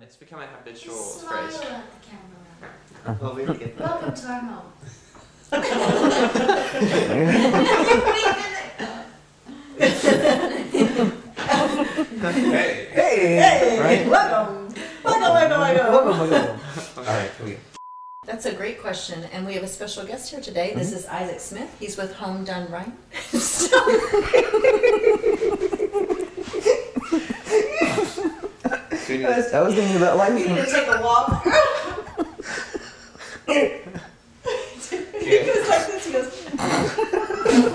It's become a habitual Smile phrase. at the camera. Oh, we get that. Welcome to our mom. Hey! Hey! Right? Welcome! Welcome. All right, here we go. That's a great question, and we have a special guest here today. This is Isaac Smith. He's with Home Done Right. I was thinking about like You need to take a walk. He goes like this. He goes.